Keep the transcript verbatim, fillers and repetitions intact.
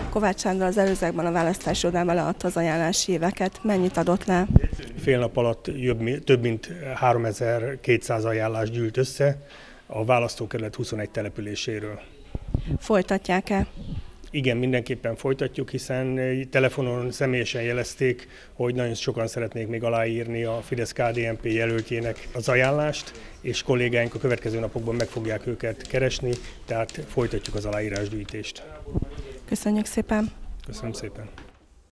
Kovács Sándor az előzőekben a választási irodában leadta az ajánlási éveket. Mennyit adott le? Fél nap alatt jobb, több mint háromezer-kétszáz ajánlás gyűlt össze a választókerület huszonegy településéről. Folytatják-e? Igen, mindenképpen folytatjuk, hiszen telefonon személyesen jelezték, hogy nagyon sokan szeretnék még aláírni a Fidesz-ká dé en pé jelöltjének az ajánlást, és kollégáink a következő napokban meg fogják őket keresni, tehát folytatjuk az aláírásgyűjtést. Köszönjük szépen! Köszönöm szépen!